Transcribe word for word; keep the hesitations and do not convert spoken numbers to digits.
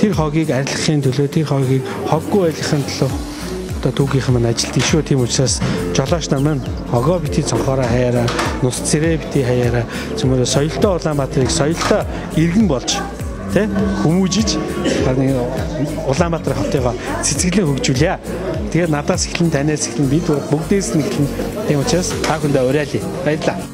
тэр хогийг арилгахын төлөө тэр хогийг хоггүй байлгахын төлөө одоо түүгийнхэн маань ажилтдаг шүү. Тийм учраас жолооч нар маань хогоо бити цонхороо хаяараа, нус цэрээ бити хаяараа, зөвхөн соёлтой Улаанбаатарыг соёлтой иргэн болж тэ хүмүүжиж Улаанбаатар хотыгоо цэцгэлэн хөгжүүлье. Тэгээд надаас эхлэн танаас эхлэн бид бүгдээс нь эхлэн тийм учраас та бүхэндээ уриалъя. Баярлалаа.